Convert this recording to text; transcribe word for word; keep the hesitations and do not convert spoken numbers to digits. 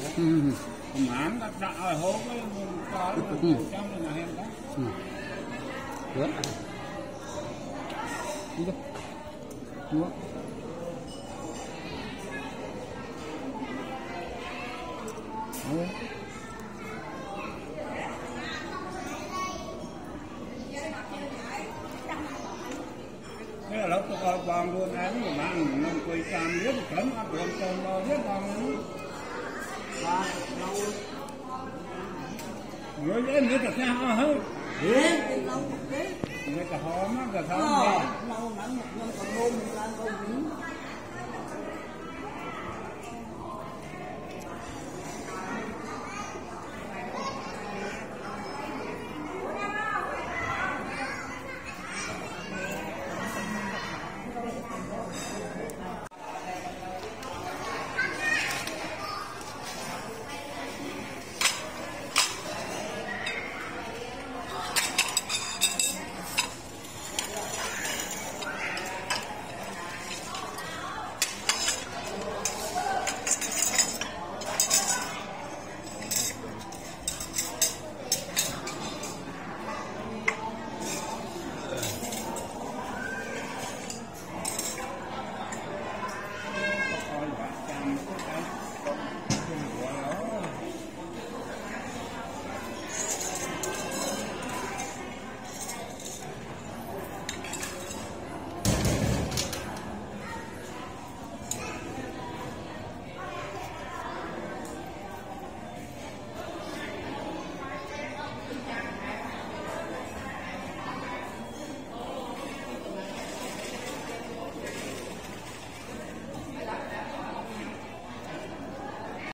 mảng đặt đặt ở hố cái có trong là em đó. Được. Đi đâu? Mua. Mua. Thế là lúc tôi coi con luôn án của bạn mình quay cam biết cấm ăn được con lo biết con nữa. Người dễ biết là sao hết. Biết lâu một tí. Người ta hò mắt là sao? Lâu lắm một năm còn ôm một lần còn